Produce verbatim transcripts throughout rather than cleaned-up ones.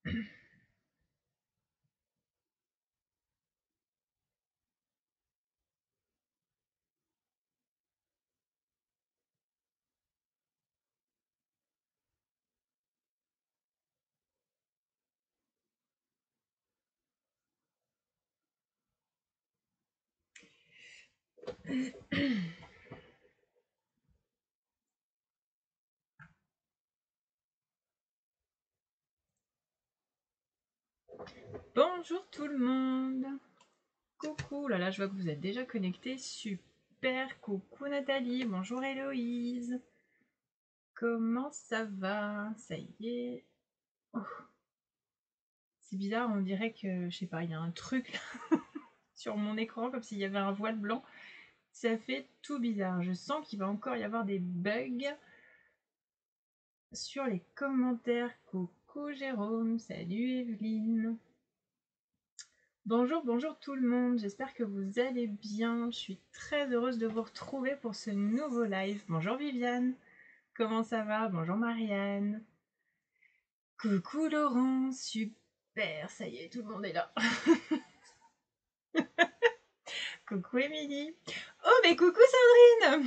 Bonjour tout le monde. Coucou, là là, je vois que vous êtes déjà connectés. Super, coucou Nathalie, bonjour Héloïse. Comment ça va? Ça y est. Oh. C'est bizarre, on dirait que, je sais pas, il y a un truc là, sur mon écran, comme s'il y avait un voile blanc. Ça fait tout bizarre. Je sens qu'il va encore y avoir des bugs sur les commentaires. Coucou Jérôme, salut Evelyne. Bonjour, bonjour tout le monde, j'espère que vous allez bien. Je suis très heureuse de vous retrouver pour ce nouveau live. Bonjour Viviane, comment ça va? Bonjour Marianne. Coucou Laurent, super, ça y est, tout le monde est là. Coucou Émilie. Oh mais coucou Sandrine.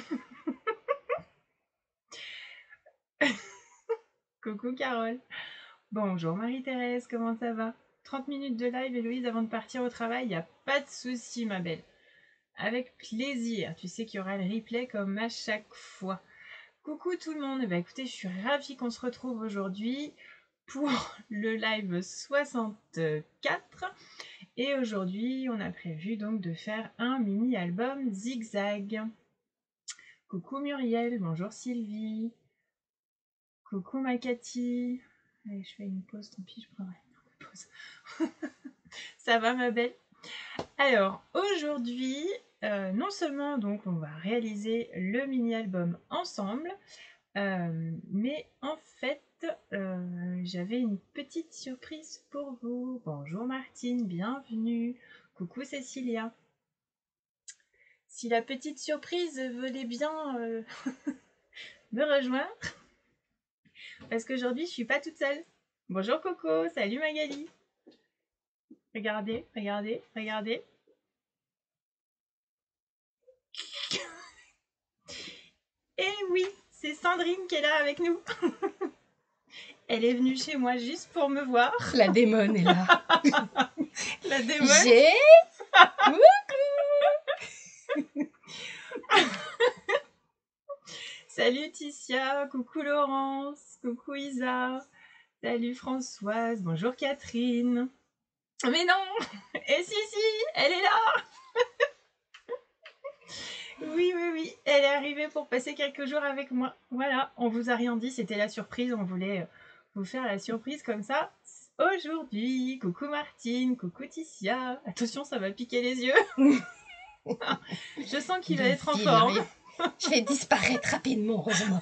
Coucou Carole. Bonjour Marie-Thérèse, comment ça va? trente minutes de live Héloïse avant de partir au travail, il n'y a pas de souci ma belle. Avec plaisir, tu sais qu'il y aura le replay comme à chaque fois. Coucou tout le monde, bah écoutez, je suis ravie qu'on se retrouve aujourd'hui pour le live soixante-quatre. Et aujourd'hui, on a prévu donc de faire un mini-album zigzag. Coucou Muriel, bonjour Sylvie. Coucou Makati. Allez, je fais une pause, tant pis, je prendrai une pause. Ça va ma belle? Alors, aujourd'hui, euh, non seulement donc on va réaliser le mini-album ensemble, euh, mais en fait, euh, j'avais une petite surprise pour vous. Bonjour Martine, bienvenue. Coucou Cécilia. Si la petite surprise venait bien euh, me rejoindre, parce qu'aujourd'hui je suis pas toute seule. Bonjour Coco, salut Magali. Regardez, regardez, regardez. Et oui, c'est Sandrine qui est là avec nous. Elle est venue chez moi juste pour me voir. La démone est là. La démone. J'ai... Salut Ticia, coucou Laurence, coucou Isa, salut Françoise, bonjour Catherine. Mais non, et si si, elle est là. Oui, oui, oui, elle est arrivée pour passer quelques jours avec moi. Voilà, on vous a rien dit, c'était la surprise, on voulait vous faire la surprise comme ça. Aujourd'hui, coucou Martine, coucou Ticia. Attention, ça va piquer les yeux. Je sens qu'il va être en forme. Je vais disparaître rapidement, heureusement.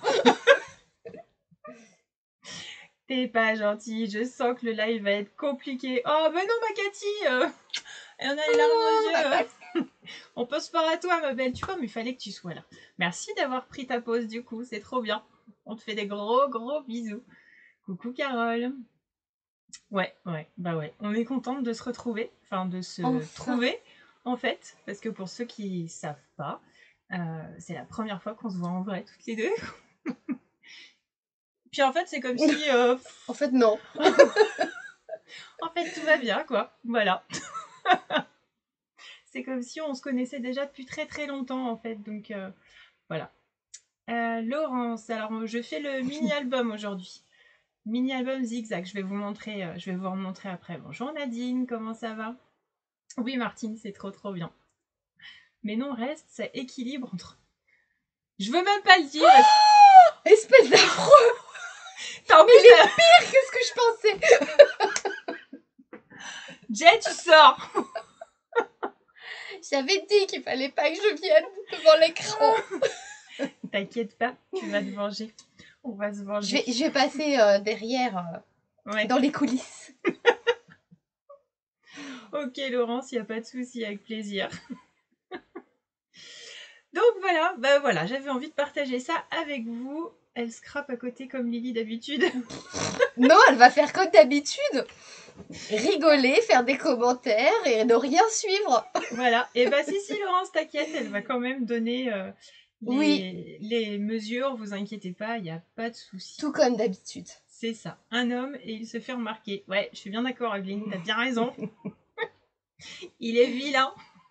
T'es pas gentille, je sens que le live va être compliqué. Oh, mais non, ma Cathy euh, Et on a les larmes aux yeux. Euh. On pense pas à toi, ma belle. Tu vois, mais il fallait que tu sois là. Merci d'avoir pris ta pause, du coup. C'est trop bien. On te fait des gros, gros bisous. Coucou, Carole. Ouais, ouais, bah ouais. On est contente de se retrouver. Enfin, de se Enfin. trouver, en fait. Parce que pour ceux qui savent pas, euh, c'est la première fois qu'on se voit en vrai, toutes les deux. Puis en fait, c'est comme si... Euh... En fait, non. En fait, tout va bien, quoi. Voilà. C'est comme si on se connaissait déjà depuis très très longtemps, en fait. Donc, euh, voilà. Euh, Laurence, alors je fais le mini-album aujourd'hui. Mini-album zigzag. Je vais vous montrer, euh, je vais vous remontrer après. Bonjour Nadine, comment ça va? Oui, Martine, c'est trop trop bien. Mais non, reste, ça équilibre entre... Je veux même pas le dire. Oh, espèce d'affreux. T'as Mais il est pire que ce que je pensais. Jay, tu sors. J'avais dit qu'il fallait pas que je vienne devant l'écran. T'inquiète pas, tu vas te venger. On va se venger. Je vais, je vais passer euh, derrière, euh, ouais. dans les coulisses. Ok, Laurence, il n'y a pas de souci, avec plaisir. Donc voilà, bah voilà, j'avais envie de partager ça avec vous. elle scrape à côté comme Lily d'habitude. Non, elle va faire comme d'habitude. Rigoler, faire des commentaires et ne rien suivre. Voilà. Et bah si, si, Laurence, t'inquiète, elle va quand même donner euh, les, Oui. les mesures, vous inquiétez pas, il n'y a pas de souci. Tout comme d'habitude. C'est ça, un homme et il se fait remarquer. Ouais, je suis bien d'accord, Evelyne, t'as bien raison. Il est vilain.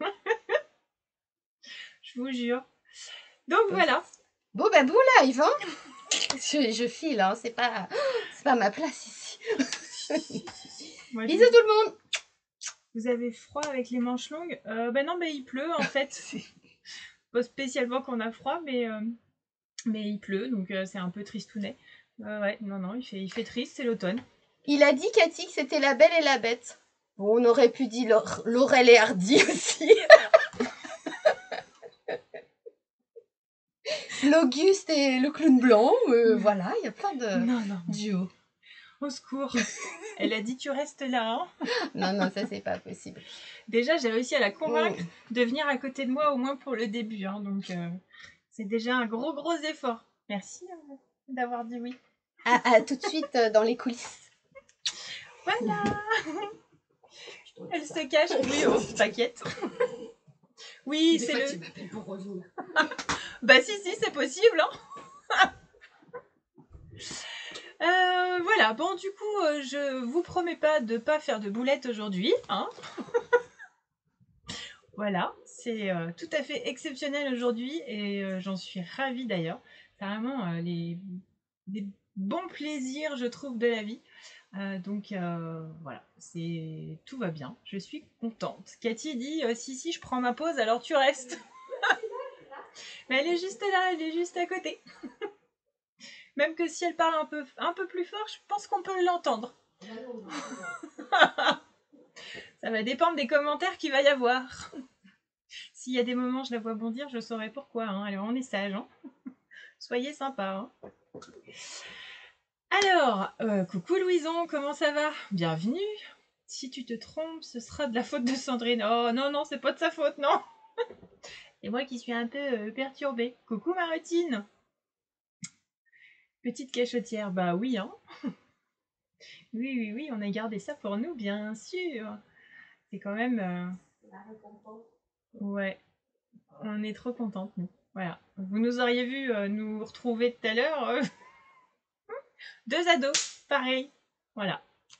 Je vous jure. Donc voilà. Bon, bah, bon live, hein. Je, je file, hein. C'est pas, c'est pas ma place ici. Moi, Bisous je... tout le monde. Vous avez froid avec les manches longues euh, Ben non, mais il pleut en fait. Pas spécialement qu'on a froid, mais, euh, mais il pleut, donc euh, c'est un peu tristounet. Euh, ouais, non, non, il fait, il fait triste, c'est l'automne. Il a dit, Cathy, que c'était la belle et la bête. Bon, on aurait pu dire Laurel et Hardy aussi. L'Auguste et le clown blanc, euh, voilà, il y a plein de non, non. duos. Au secours. Elle a dit tu restes là. Hein. Non, non, ça c'est pas possible. Déjà, j'ai réussi à la convaincre mmh. de venir à côté de moi au moins pour le début. Hein, donc, euh, c'est déjà un gros, gros effort. Merci euh, d'avoir dit oui. À, à tout de suite euh, dans les coulisses. Voilà. Elle se cache. Oui, oh, t'inquiète. Oui, c'est le... Tu m'appelles pour revenir. Bah si, si, c'est possible. Hein. euh, voilà, bon, du coup, euh, je vous promets pas de pas faire de boulettes aujourd'hui. Hein. Voilà, c'est euh, tout à fait exceptionnel aujourd'hui et euh, j'en suis ravie d'ailleurs. C'est vraiment euh, les, les bons plaisirs, je trouve, de la vie. Euh, donc euh, voilà, c'est tout va bien, je suis contente. Cathy dit euh, si si je prends ma pause alors tu restes. Mais elle est juste là, elle est juste à côté. Même que si elle parle un peu, un peu plus fort, je pense qu'on peut l'entendre. Ça va dépendre des commentaires qu'il va y avoir. S'il y a des moments où je la vois bondir, je saurai pourquoi. Hein. Alors on est sage. Hein. Soyez sympa. Hein. Alors, euh, coucou Louison, comment ça va? Bienvenue. Si tu te trompes, ce sera de la faute de Sandrine. Oh non, non, c'est pas de sa faute, non. C'est moi qui suis un peu euh, perturbée. Coucou Marotine. Petite cachotière, bah oui, hein. Oui, oui, oui, on a gardé ça pour nous, bien sûr. C'est quand même... Euh... Ouais, on est trop contente, nous. Voilà. Vous nous auriez vu euh, nous retrouver tout à l'heure. Euh... Deux ados, pareil. Voilà.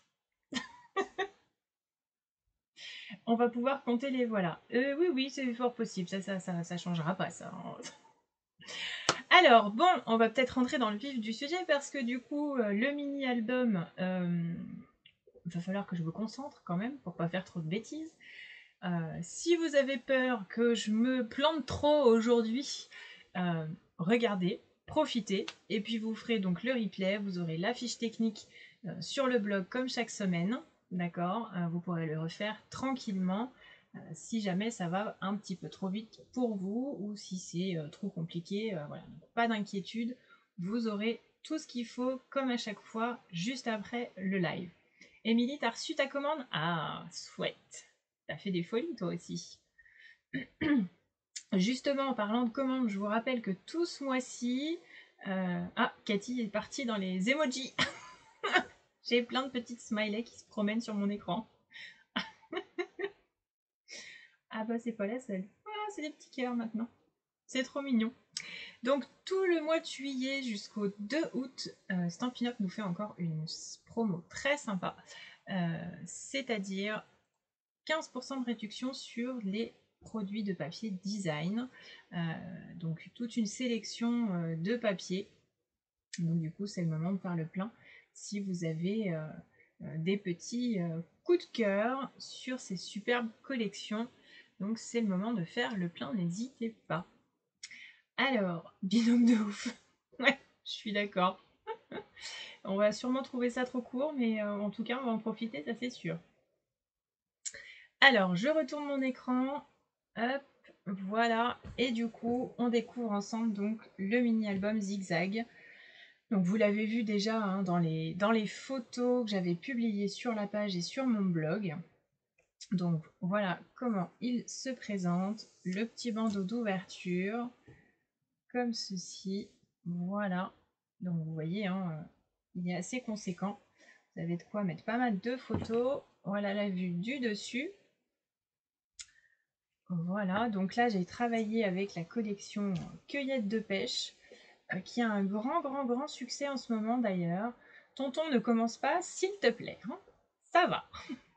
On va pouvoir compter les voilà. Euh, oui, oui, c'est fort possible. Ça, ça, ça, ça changera pas, ça. Alors, bon, on va peut-être rentrer dans le vif du sujet parce que du coup, euh, le mini-album, euh, il va falloir que je me concentre quand même pour pas faire trop de bêtises. Euh, si vous avez peur que je me plante trop aujourd'hui, euh, regardez, profitez, et puis vous ferez donc le replay, vous aurez la fiche technique euh, sur le blog comme chaque semaine, d'accord, euh, vous pourrez le refaire tranquillement euh, si jamais ça va un petit peu trop vite pour vous ou si c'est euh, trop compliqué, euh, voilà, donc pas d'inquiétude, vous aurez tout ce qu'il faut comme à chaque fois juste après le live. Émilie, t'as reçu ta commande? Ah, souhaite. T'as fait des folies toi aussi. Justement, en parlant de commandes, je vous rappelle que tout ce mois-ci... Euh... Ah, Cathy est partie dans les emojis. J'ai plein de petites smileys qui se promènent sur mon écran. Ah bah c'est pas la seule. Ah, c'est des petits cœurs maintenant. C'est trop mignon. Donc tout le mois de juillet jusqu'au deux août, euh, Stampin' Up nous fait encore une promo très sympa. Euh, C'est-à-dire quinze pour cent de réduction sur les produits de papier design. Euh, donc toute une sélection euh, de papier. Donc du coup, c'est le moment de faire le plein si vous avez euh, euh, des petits euh, coups de cœur sur ces superbes collections. Donc c'est le moment de faire le plein, n'hésitez pas. Alors, binôme de ouf. Ouais, je suis d'accord. On va sûrement trouver ça trop court, mais euh, en tout cas, on va en profiter, ça c'est sûr. Alors, je retourne mon écran. Hop, voilà. Et du coup, on découvre ensemble donc le mini-album Zigzag. Donc, vous l'avez vu déjà hein, dans, les, dans les photos que j'avais publiées sur la page et sur mon blog. Donc, voilà comment il se présente. Le petit bandeau d'ouverture, comme ceci. Voilà. Donc vous voyez, hein, il est assez conséquent. Vous avez de quoi mettre pas mal de photos. Voilà la vue du dessus. Voilà, donc là j'ai travaillé avec la collection Cueillette de pêche, euh, qui a un grand, grand, grand succès en ce moment d'ailleurs. Tonton, ne commence pas, s'il te plaît. Hein, ça va.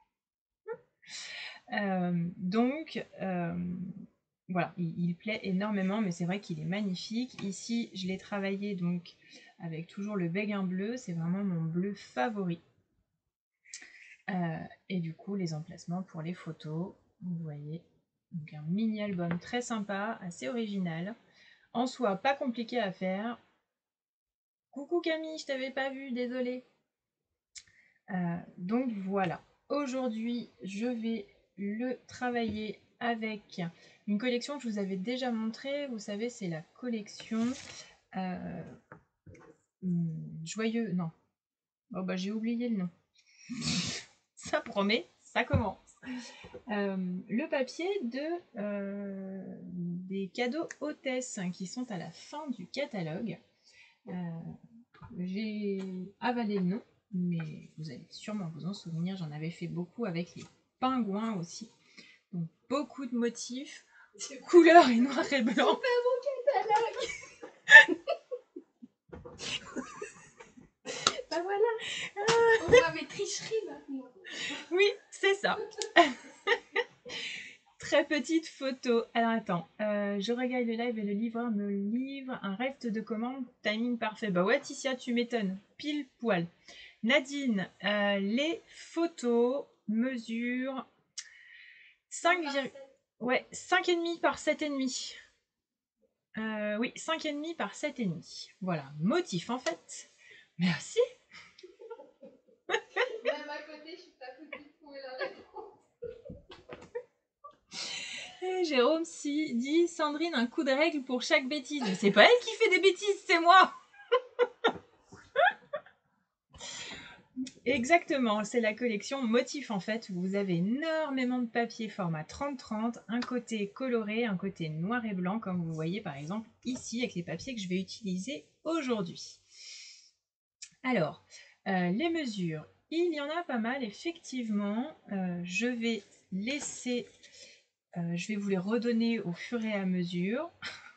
euh, donc, euh, voilà, il, il plaît énormément, mais c'est vrai qu'il est magnifique. Ici, je l'ai travaillé donc avec toujours le béguin bleu. C'est vraiment mon bleu favori. Euh, et du coup, les emplacements pour les photos, vous voyez. Donc un mini album très sympa, assez original. En soi, pas compliqué à faire. Coucou Camille, je t'avais pas vu, désolée. Euh, donc voilà. Aujourd'hui, je vais le travailler avec une collection que je vous avais déjà montrée. Vous savez, c'est la collection euh, Joyeux. Non. Oh bah j'ai oublié le nom. Ça promet, ça commence. Euh, le papier de euh, des cadeaux hôtesses qui sont à la fin du catalogue. Euh, J'ai avalé le nom, mais vous allez sûrement vous en souvenir, j'en avais fait beaucoup avec les pingouins aussi. Donc beaucoup de motifs, couleur et noir et blanc. Bah voilà, on voit mes tricheries maintenant. Oui, c'est ça. Très petite photo. Alors attends, euh, je regarde le live et le livreur me livre un reste de commande, timing parfait. Bah ouais, Ticia, tu m'étonnes, pile poil. Nadine, euh, les photos mesurent cinq, ouais, cinq virgule cinq par sept virgule cinq. Euh, oui, cinq virgule cinq par sept virgule cinq. Voilà, motif en fait. Merci. Même à côté, je suis pas foutue de trouver la réponse. Et Jérôme si dit Sandrine, un coup de règle pour chaque bêtise. Mais c'est pas elle qui fait des bêtises, c'est moi. Exactement, c'est la collection Motif en fait, où vous avez énormément de papier format trente trente, un côté coloré, un côté noir et blanc, comme vous voyez par exemple ici avec les papiers que je vais utiliser aujourd'hui. Alors, euh, les mesures, il y en a pas mal effectivement. Euh, je vais laisser, euh, je vais vous les redonner au fur et à mesure.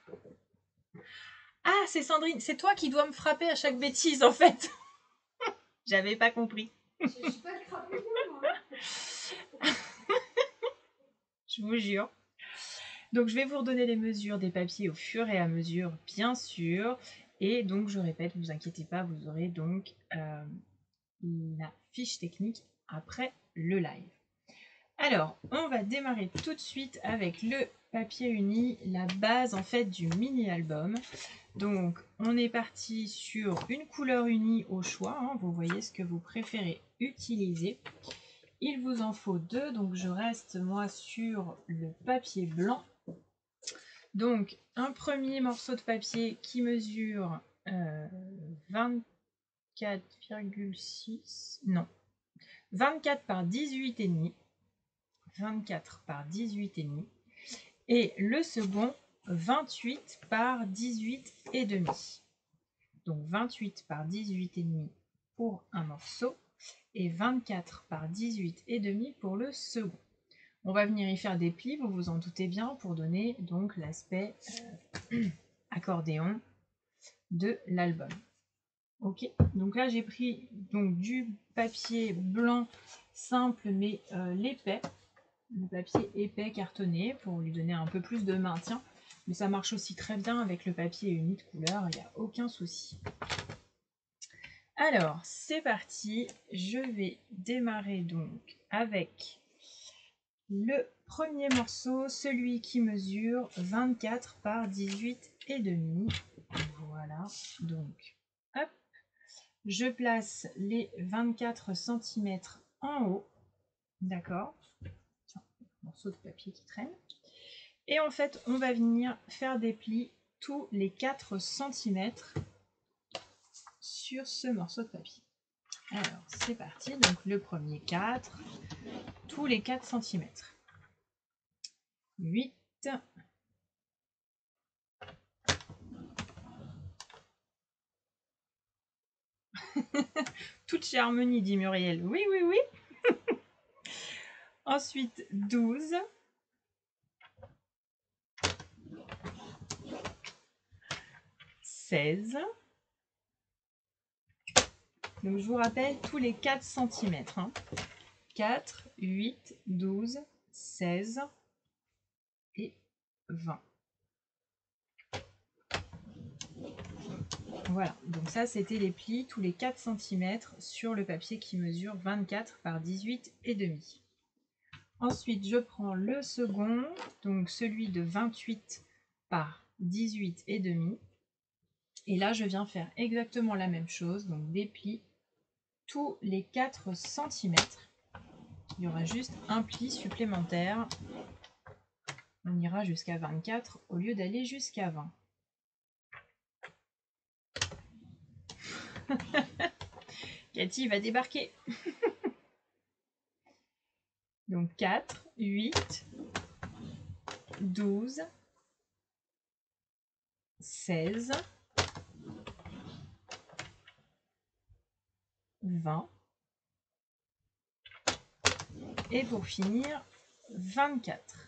Ah, c'est Sandrine, c'est toi qui dois me frapper à chaque bêtise en fait. J'avais pas compris. Je, je suis pas le crapouillon, moi. Je vous jure. Donc je vais vous redonner les mesures des papiers au fur et à mesure, bien sûr. Et donc je répète, ne vous inquiétez pas, vous aurez donc euh, la fiche technique après le live. Alors, on va démarrer tout de suite avec le papier uni, la base en fait du mini-album. Donc, on est parti sur une couleur unie au choix. Hein, vous voyez ce que vous préférez utiliser. Il vous en faut deux, donc je reste moi sur le papier blanc. Donc, un premier morceau de papier qui mesure euh, vingt-quatre virgule six, non, vingt-quatre par dix-huit virgule cinq. vingt-quatre par dix-huit virgule cinq. Et le second, vingt-huit par dix-huit virgule cinq. Donc vingt-huit par dix-huit virgule cinq pour un morceau et vingt-quatre par dix-huit virgule cinq pour le second. On va venir y faire des plis, vous vous en doutez bien, pour donner donc l'aspect euh, accordéon de l'album. Ok, donc là j'ai pris donc du papier blanc simple mais euh, l'épais, le papier épais cartonné pour lui donner un peu plus de maintien, mais ça marche aussi très bien avec le papier uni de couleur, il n'y a aucun souci. Alors c'est parti, je vais démarrer donc avec le premier morceau, celui qui mesure vingt-quatre par dix-huit virgule cinq. Voilà, donc hop, je place les vingt-quatre centimètres en haut, d'accord, tiens, morceau de papier qui traîne, et en fait on va venir faire des plis tous les quatre centimètres sur ce morceau de papier. Alors c'est parti, donc le premier quatre, tous les quatre centimètres. huit, Toute chez Harmonie, dit Muriel. Oui, oui, oui. Ensuite, douze. seize. Donc, je vous rappelle, tous les quatre centimètres. Hein. quatre, huit, douze, seize et vingt. Voilà, donc ça c'était les plis tous les quatre centimètres sur le papier qui mesure vingt-quatre par dix-huit et demi. Ensuite, je prends le second, donc celui de vingt-huit par dix-huit et demi. Et là, je viens faire exactement la même chose, donc des plis tous les quatre centimètres. Il y aura juste un pli supplémentaire. On ira jusqu'à vingt-quatre au lieu d'aller jusqu'à vingt. Cathy va débarquer. Donc quatre, huit, douze, seize, vingt. Et pour finir, vingt-quatre.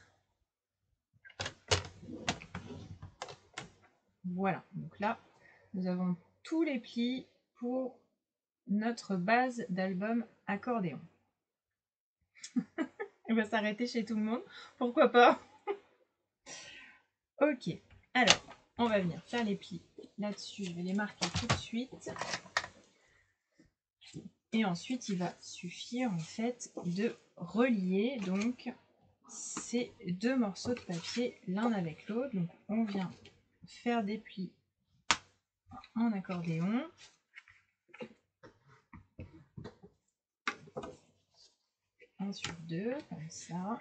Voilà, donc là, nous avons tous les plis pour notre base d'album accordéon. Elle va s'arrêter chez tout le monde, pourquoi pas. Ok, alors, on va venir faire les plis là-dessus, je vais les marquer tout de suite. Et ensuite, il va suffire en fait de relier donc ces deux morceaux de papier l'un avec l'autre. Donc, on vient faire des plis en accordéon. Un sur deux, comme ça.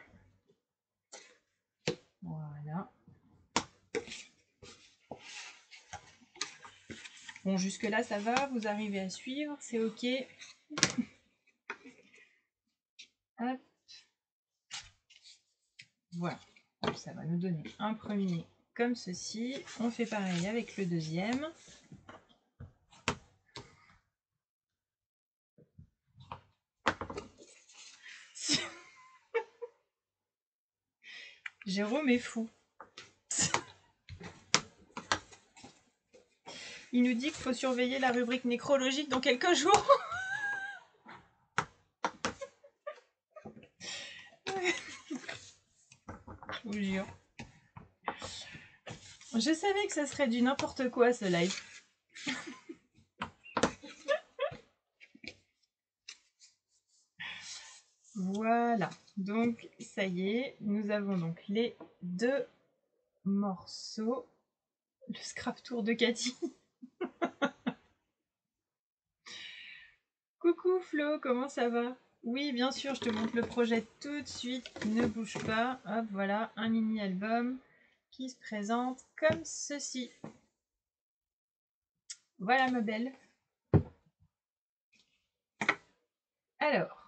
Voilà. Bon, jusque là, ça va, vous arrivez à suivre, c'est ok. Hop. Voilà. Donc, ça va nous donner un premier comme ceci. On fait pareil avec le deuxième. Jérôme est fou. Il nous dit qu'il faut surveiller la rubrique nécrologique dans quelques jours. Je vous jure. Je savais que ça serait du n'importe quoi ce live. Voilà, donc ça y est, nous avons donc les deux morceaux. Le scrap tour de Cathy. Coucou Flo, comment ça va? Oui, bien sûr, je te montre le projet tout de suite, ne bouge pas. Hop, voilà, un mini-album qui se présente comme ceci. Voilà ma belle. Alors,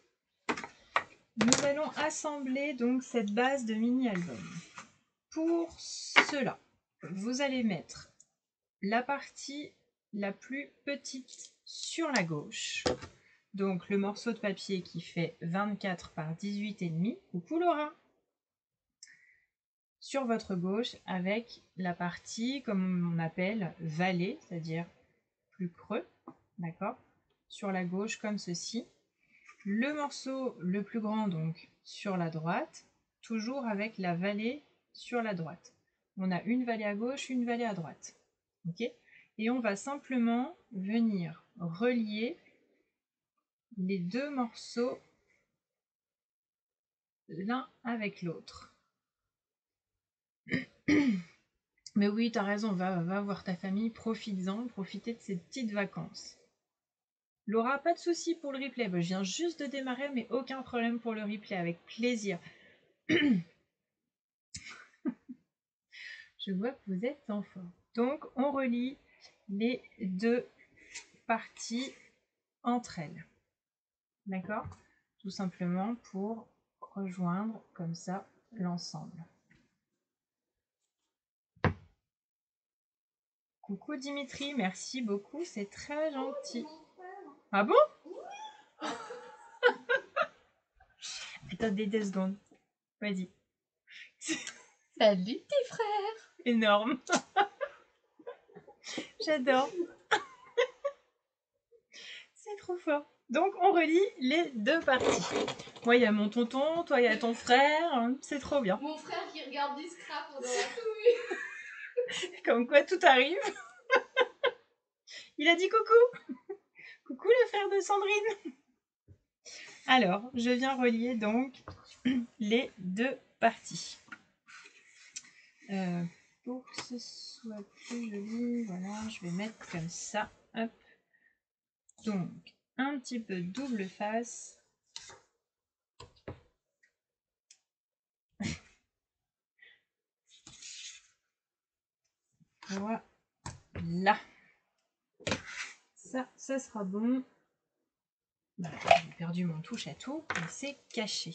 nous allons assembler donc cette base de mini-album. Pour cela, vous allez mettre la partie la plus petite sur la gauche. Donc le morceau de papier qui fait vingt-quatre par dix-huit et demi. Coucou Laura. Sur votre gauche avec la partie comme on appelle vallée, c'est-à-dire plus creux, d'accord? Sur la gauche comme ceci. Le morceau le plus grand donc sur la droite, toujours avec la vallée sur la droite. On a une vallée à gauche, une vallée à droite. Ok? Et on va simplement venir relier les deux morceaux l'un avec l'autre. Mais oui, t'as raison, va, va voir ta famille, profites-en, profitez de ces petites vacances. Laura, pas de souci pour le replay. Ben, je viens juste de démarrer, mais aucun problème pour le replay, avec plaisir. Je vois que vous êtes en forme. Donc, on relie les deux parties entre elles. D'accord? Tout simplement pour rejoindre comme ça l'ensemble. Coucou Dimitri, merci beaucoup, c'est très gentil. Ah bon? Attendez deux secondes. Vas-y. Salut tes frères. Énorme. J'adore. C'est trop fort. Donc, on relie les deux parties. Moi, il y a mon tonton, toi, il y a ton frère. C'est trop bien. Mon frère qui regarde du scrap pendant la couille. Comme quoi, tout arrive. Il a dit coucou. Coucou, le frère de Sandrine. Alors, je viens relier donc les deux parties. Euh, pour que ce soit plus joli, voilà, je vais mettre comme ça. Hop. Donc, un petit peu double face. Voilà. Ça, ça sera bon. Voilà, j'ai perdu mon touche à tout, mais c'est caché.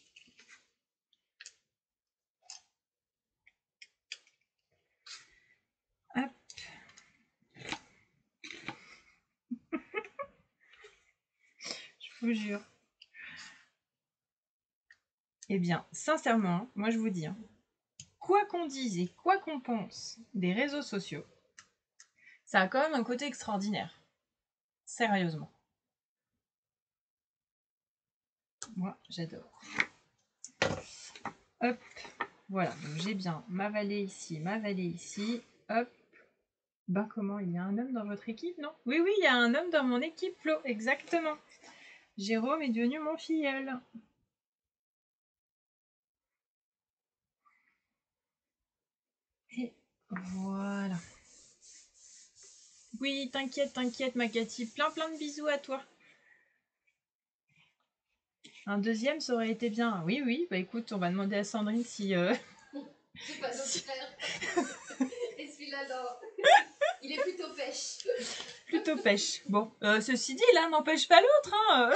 Hop. Je vous jure. Eh bien, sincèrement, moi je vous dis, hein, quoi qu'on dise et quoi qu'on pense des réseaux sociaux, ça a quand même un côté extraordinaire. Sérieusement. Moi, j'adore. Hop. Voilà, donc j'ai bien ma vallée ici, ma vallée ici. Hop. Ben comment, il y a un homme dans votre équipe, non? Oui, oui, il y a un homme dans mon équipe, Flo, exactement. Jérôme est devenu mon filleul. Et voilà. Oui, t'inquiète, t'inquiète, ma Cathy. Plein, plein de bisous à toi. Un deuxième, ça aurait été bien. Oui, oui, bah écoute, on va demander à Sandrine si... Euh... C'est pas notre frère. Et celui-là, non. Il est plutôt pêche. Plutôt pêche. Bon, euh, ceci dit, l'un n'empêche pas l'autre, hein.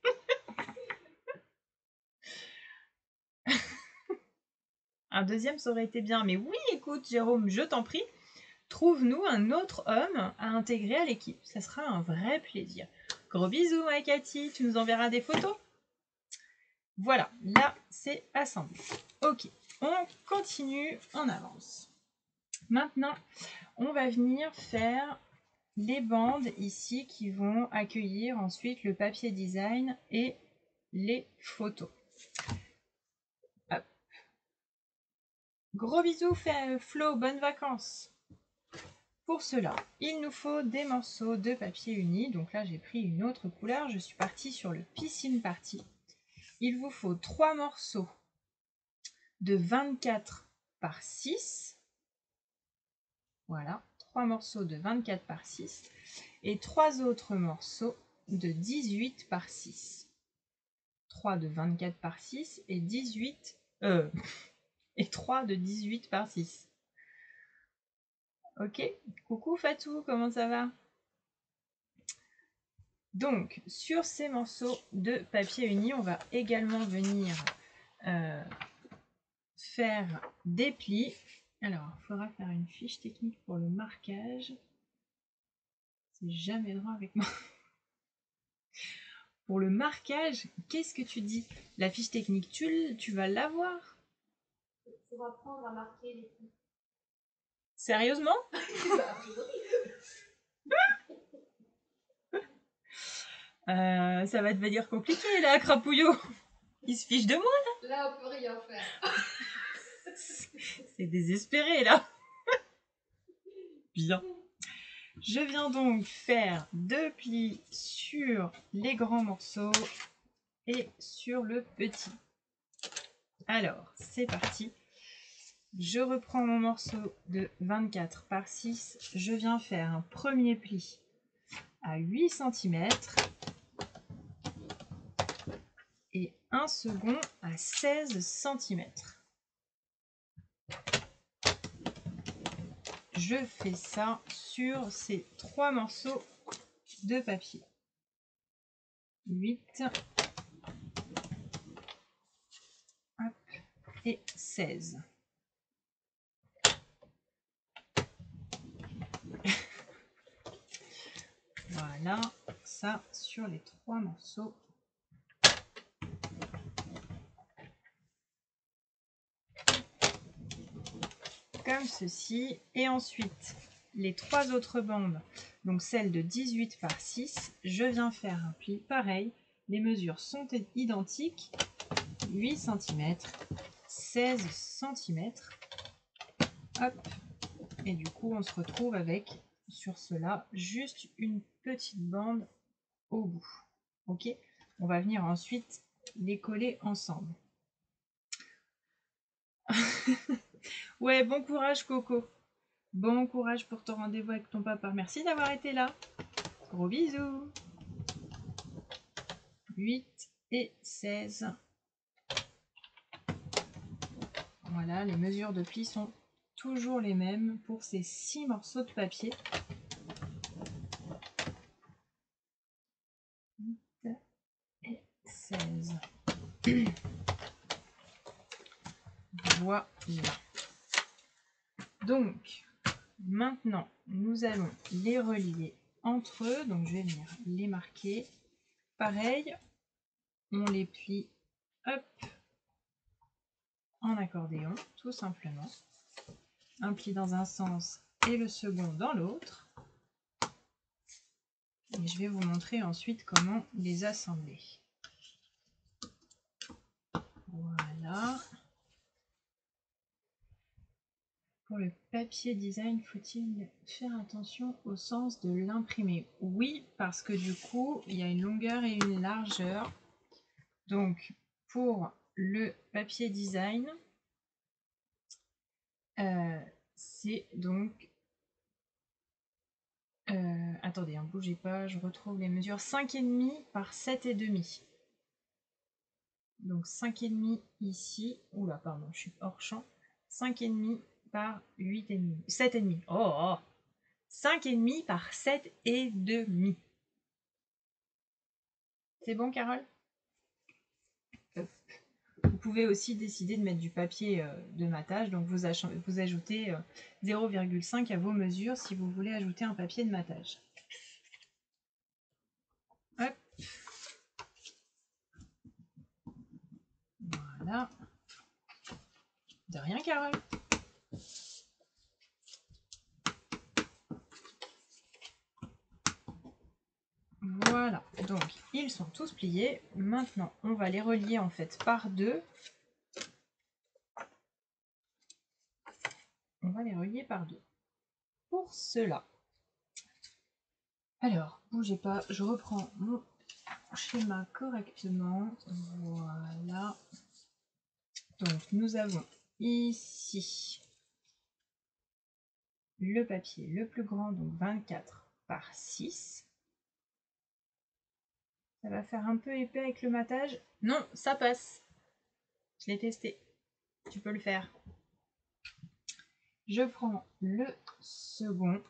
Un deuxième, ça aurait été bien. Mais oui, écoute, Jérôme, je t'en prie, trouve-nous un autre homme à intégrer à l'équipe. Ça sera un vrai plaisir. Gros bisous, ma Cathy. Tu nous enverras des photos? Voilà, là, c'est assemblé. Ok, on continue, on avance. Maintenant, on va venir faire les bandes ici qui vont accueillir ensuite le papier design et les photos. Hop. Gros bisous, Flo, bonnes vacances. Pour cela, il nous faut des morceaux de papier uni. Donc là, j'ai pris une autre couleur. Je suis partie sur le Piscine Party. Il vous faut trois morceaux de vingt-quatre par six. Voilà, trois morceaux de vingt-quatre par six. Et trois autres morceaux de dix-huit par six. trois de vingt-quatre par six et dix-huit... Euh, et trois de dix-huit par six. Ok, coucou Fatou, comment ça va? Donc, sur ces morceaux de papier uni, on va également venir euh, faire des plis. Alors, il faudra faire une fiche technique pour le marquage. C'est jamais droit avec moi. Pour le marquage, qu'est-ce que tu dis? La fiche technique, tu, tu vas l'avoir? Pour apprendre à marquer les plis. Sérieusement? euh, Ça va devenir compliqué là, Crapouillot. Il se fiche de moi là. Là, on peut rien faire. C'est désespéré là. Bien. Je viens donc faire deux plis sur les grands morceaux et sur le petit. Alors, c'est parti. Je reprends mon morceau de vingt-quatre par six. Je viens faire un premier pli à huit centimètres et un second à seize centimètres. Je fais ça sur ces trois morceaux de papier. huit hop, et seize. Voilà, ça sur les trois morceaux. Comme ceci. Et ensuite, les trois autres bandes, donc celle de dix-huit par six, je viens faire un pli pareil. Les mesures sont identiques. huit centimètres, seize centimètres. Hop. Et du coup, on se retrouve avec, sur cela, juste une petite bande au bout. Ok? On va venir ensuite les coller ensemble. Ouais, bon courage Coco. Bon courage pour ton rendez-vous avec ton papa. Merci d'avoir été là. Gros bisous. huit et seize. Voilà, les mesures de pli sont toujours les mêmes pour ces six morceaux de papier. huit et seize. Voilà. Donc, maintenant, nous allons les relier entre eux. Donc, je vais venir les marquer. Pareil, on les plie, hop, en accordéon, tout simplement. Un pli dans un sens et le second dans l'autre. Et je vais vous montrer ensuite comment les assembler. Voilà. Pour le papier design, faut-il faire attention au sens de l'imprimé? Oui, parce que du coup, il y a une longueur et une largeur. Donc, pour le papier design, euh, c'est donc... Euh, attendez, ne bougez pas, je retrouve les mesures. cinq virgule cinq par sept virgule cinq. Donc cinq virgule cinq ici. Oula, pardon, je suis hors champ. cinq virgule cinq par huit virgule cinq. sept virgule cinq. Oh, oh. cinq virgule cinq par sept virgule cinq. C'est bon, Carole? Vous pouvez aussi décider de mettre du papier de matage. Donc vous, vous ajoutez zéro virgule cinq à vos mesures si vous voulez ajouter un papier de matage. Hop. Voilà. De rien, Carole. Voilà, donc ils sont tous pliés. Maintenant, on va les relier en fait par deux. On va les relier par deux. Pour cela, alors, bougez pas, je reprends mon schéma correctement. Voilà. Donc, nous avons ici le papier le plus grand, donc vingt-quatre par six. Ça va faire un peu épais avec le matage. Non, ça passe. Je l'ai testé. Tu peux le faire. Je prends le second.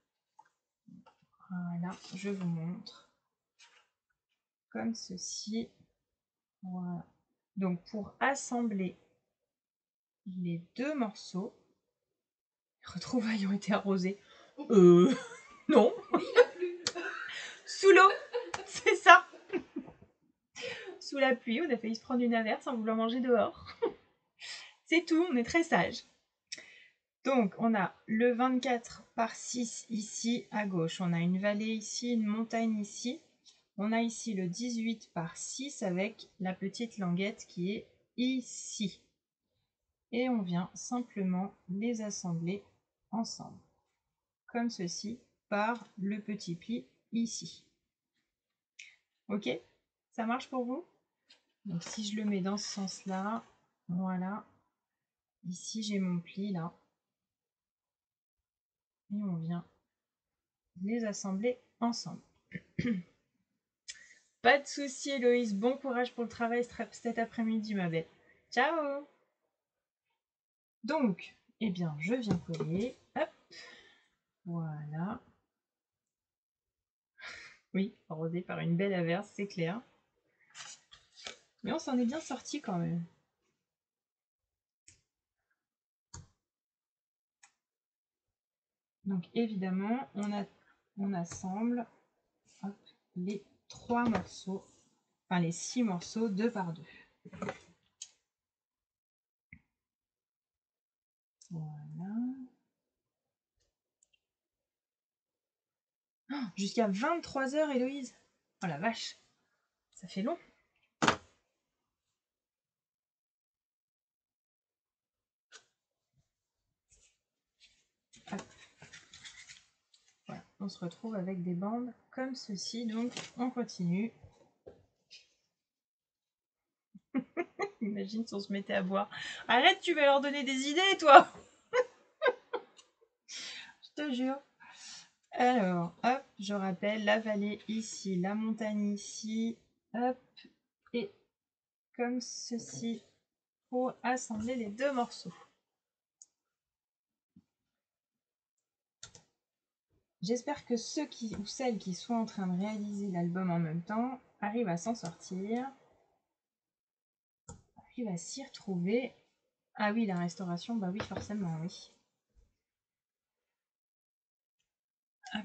Voilà, je vous montre. Comme ceci. Voilà. Donc pour assembler les deux morceaux, retrouvailles ont été arrosés. Euh, non. Oui, il a plu. Sous l'eau, c'est ça. Sous la pluie, on a failli se prendre une averse en voulant manger dehors. C'est tout, on est très sage. Donc on a le vingt-quatre par six ici à gauche. On a une vallée ici, une montagne ici. On a ici le dix-huit par six avec la petite languette qui est ici. Et on vient simplement les assembler ensemble. Comme ceci, par le petit pli ici. Ok? Ça marche pour vous? Donc si je le mets dans ce sens-là, voilà. Ici j'ai mon pli là. Et on vient les assembler ensemble. Pas de souci Héloïse, bon courage pour le travail cet après-midi ma belle. Ciao! Donc, eh bien, je viens coller. Hop, voilà. Oui, arrosé par une belle averse, c'est clair. Mais on s'en est bien sorti quand même. Donc évidemment, on, a, on assemble. Hop, les trois morceaux, enfin les six morceaux deux par deux. Voilà. Oh, jusqu'à vingt-trois heures, Héloïse. Oh la vache, ça fait long. Hop. Voilà, on se retrouve avec des bandes comme ceci, donc on continue. Imagine si on se mettait à boire. Arrête, tu vas leur donner des idées, toi. Je te jure. Alors, hop, je rappelle, la vallée ici, la montagne ici, hop, et comme ceci pour assembler les deux morceaux. J'espère que ceux qui ou celles qui sont en train de réaliser l'album en même temps arrivent à s'en sortir, arrivent à s'y retrouver. Ah oui, la restauration, bah oui, forcément, oui. Hop.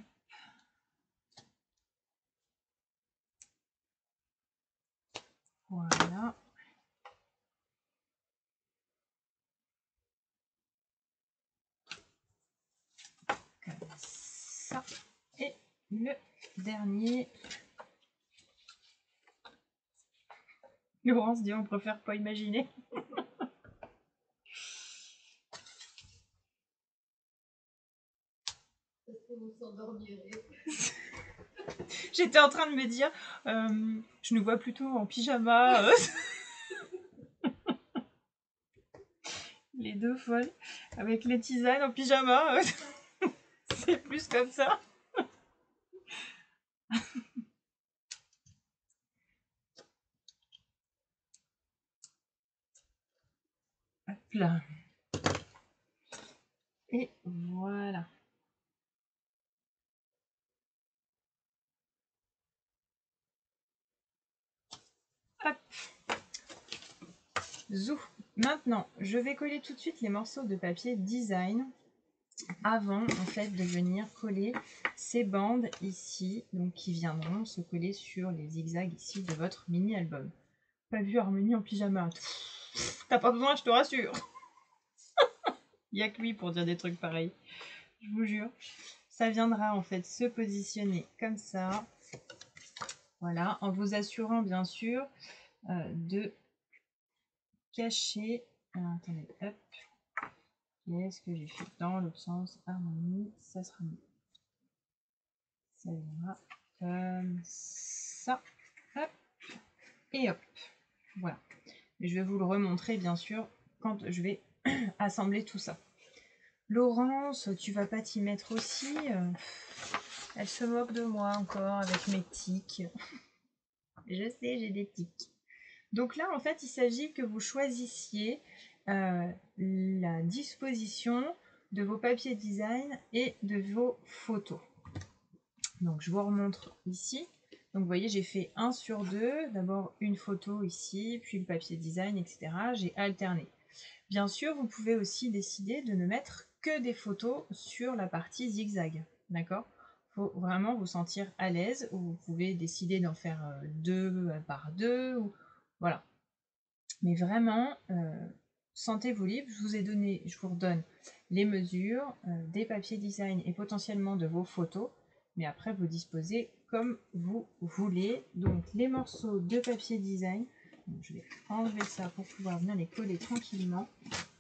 Voilà. Comme ça. Et le dernier. Laurence dit on préfère pas imaginer. J'étais en train de me dire, euh, je nous vois plutôt en pyjama. Euh. Les deux folles, avec les tisanes en pyjama. Euh. C'est plus comme ça. Hop là. Et voilà. Hop. Zou. Maintenant, je vais coller tout de suite les morceaux de papier design avant en fait de venir coller ces bandes ici, donc qui viendront se coller sur les zigzags ici de votre mini album. Pas vu Harmonie en pyjama. T'as pas besoin, je te rassure. Il y a que lui pour dire des trucs pareils. Je vous jure. Ça viendra en fait se positionner comme ça. Voilà, en vous assurant bien sûr euh, de cacher. Alors, attendez, hop. Qu'est-ce que j'ai fait dans l'autre sens? Harmonie, ça sera mieux. Ça viendra comme ça. Hop. Et hop. Voilà. Mais je vais vous le remontrer bien sûr quand je vais assembler tout ça. Laurence, tu vas pas t'y mettre aussi? Elle se moque de moi encore avec mes tics. Je sais, j'ai des tics. Donc là, en fait, il s'agit que vous choisissiez euh, la disposition de vos papiers design et de vos photos. Donc, je vous remontre ici. Donc, vous voyez, j'ai fait un sur deux. D'abord, une photo ici, puis le papier design, et cetera. J'ai alterné. Bien sûr, vous pouvez aussi décider de ne mettre que des photos sur la partie zigzag. D'accord ? Il faut vraiment vous sentir à l'aise, ou vous pouvez décider d'en faire deux par deux. Ou... Voilà. Mais vraiment, euh, sentez-vous libre. Je vous ai donné, je vous redonne les mesures euh, des papiers design et potentiellement de vos photos. Mais après, vous disposez comme vous voulez. Donc, les morceaux de papier design. Donc, je vais enlever ça pour pouvoir venir les coller tranquillement.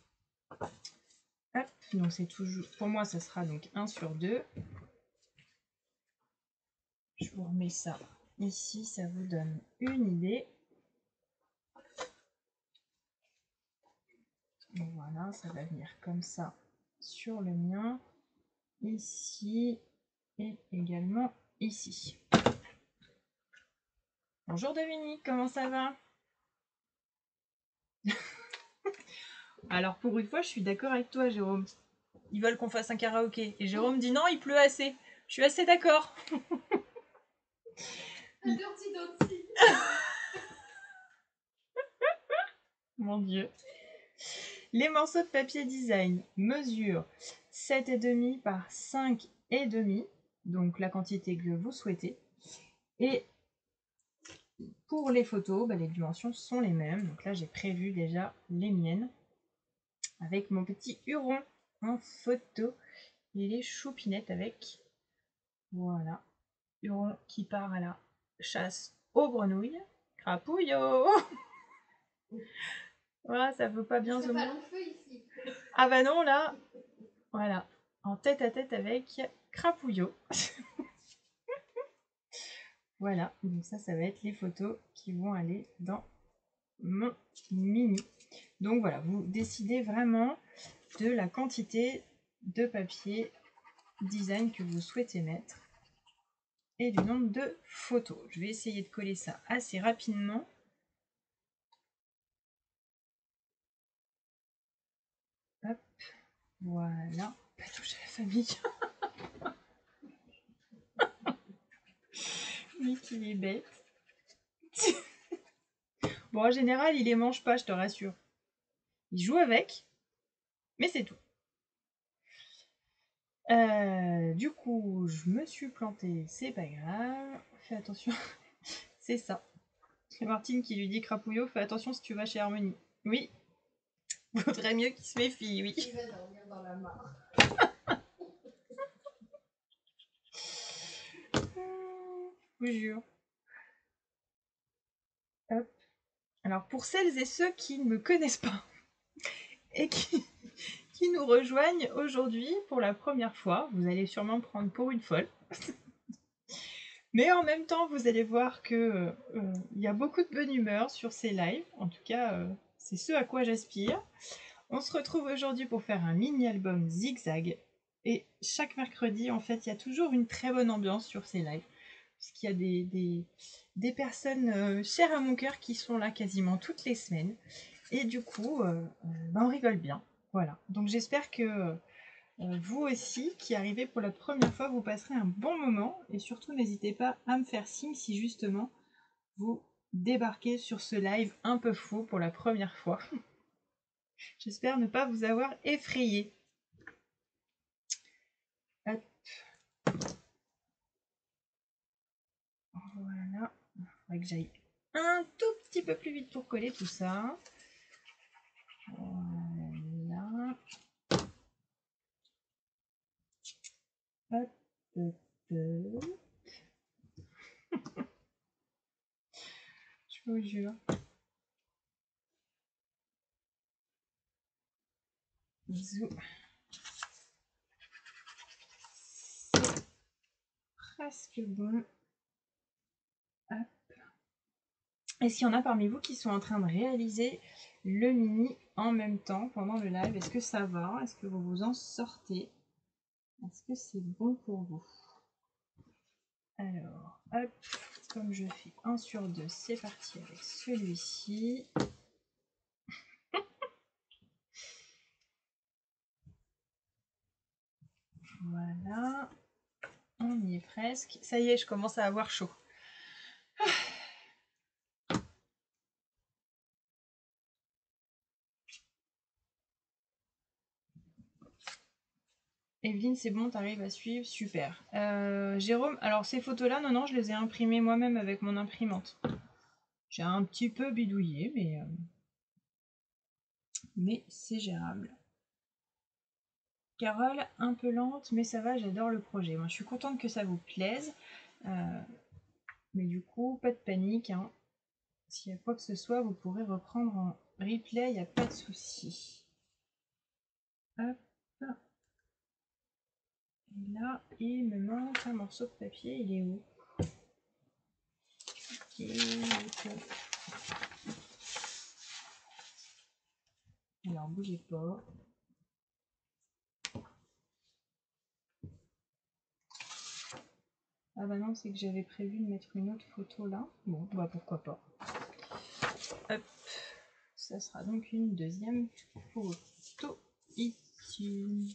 Hop, donc c'est toujours, pour moi, ça sera donc un sur deux. Je vous remets ça ici, ça vous donne une idée. Donc voilà, ça va venir comme ça sur le mien, ici et également ici. Bonjour Dominique, comment ça va? Alors pour une fois, je suis d'accord avec toi, Jérôme. Ils veulent qu'on fasse un karaoké. Et Jérôme dit non, il pleut assez. Je suis assez d'accord. Dirty Dirty. Mon Dieu. Les morceaux de papier design mesurent sept virgule cinq par cinq virgule cinq, donc la quantité que vous souhaitez. Et pour les photos, bah, les dimensions sont les mêmes. Donc là, j'ai prévu déjà les miennes avec mon petit Huron en photo et les choupinettes avec. Voilà, Huron qui part à la chasse aux grenouilles. Crapouillot. Voilà, ça veut pas bien se montrer. Ici. Ah bah non, là, voilà, en tête à tête avec Crapouillot. Voilà, donc ça, ça va être les photos qui vont aller dans mon mini. Donc voilà, vous décidez vraiment de la quantité de papier design que vous souhaitez mettre et du nombre de photos. Je vais essayer de coller ça assez rapidement. Hop, voilà. Pas toucher à la famille. Oui, qu'il est bête. Bon, en général, il les mange pas, je te rassure. Il joue avec, mais c'est tout. Euh, du coup, je me suis plantée, c'est pas grave. Fais attention. C'est ça. C'est Martine qui lui dit Crapouillot, fais attention si tu vas chez Harmonie. Oui. Vaudrait mieux qu'il se méfie, oui. Il va dormir dans la mare. Je vous jure. Hop. Alors, pour celles et ceux qui ne me connaissent pas et qui, qui nous rejoignent aujourd'hui pour la première fois, vous allez sûrement me prendre pour une folle. Mais en même temps, vous allez voir qu'il euh, y a beaucoup de bonne humeur sur ces lives. En tout cas, euh, c'est ce à quoi j'aspire. On se retrouve aujourd'hui pour faire un mini-album zigzag. Et chaque mercredi, en fait, il y a toujours une très bonne ambiance sur ces lives. Puisqu'il y a des, des, des personnes euh, chères à mon cœur qui sont là quasiment toutes les semaines. Et du coup, euh, euh, ben on rigole bien. Voilà. Donc j'espère que euh, vous aussi, qui arrivez pour la première fois, vous passerez un bon moment. Et surtout, n'hésitez pas à me faire signe si justement vous débarquez sur ce live un peu fou pour la première fois. J'espère ne pas vous avoir effrayé. Hop. Voilà. Il faudrait que j'aille un tout petit peu plus vite pour coller tout ça. Voilà. Hop, hop, hop. Je vous jure. Bisous. C'est presque bon. Hop. Est-ce qu'il y en a parmi vous qui sont en train de réaliser le mini en même temps pendant le live? Est-ce que ça va? Est-ce que vous vous en sortez? Est-ce que c'est bon pour vous? Alors, hop, comme je fais un sur deux, c'est parti avec celui-ci. Voilà, on y est presque. Ça y est, je commence à avoir chaud. Evelyne, c'est bon, t'arrives à suivre, super. Euh, Jérôme, alors ces photos-là, non, non, je les ai imprimées moi-même avec mon imprimante. J'ai un petit peu bidouillé, mais, euh, mais c'est gérable. Carole, un peu lente, mais ça va, j'adore le projet. Moi, je suis contente que ça vous plaise. Euh, mais du coup, pas de panique. Hein. S'il y a quoi que ce soit, vous pourrez reprendre en replay, il n'y a pas de souci. Hop. Et là, il me manque un morceau de papier. Il est où? Okay. Alors, bougez pas. Ah bah non, c'est que j'avais prévu de mettre une autre photo là. Bon, bah pourquoi pas. Hop. Ça sera donc une deuxième photo ici.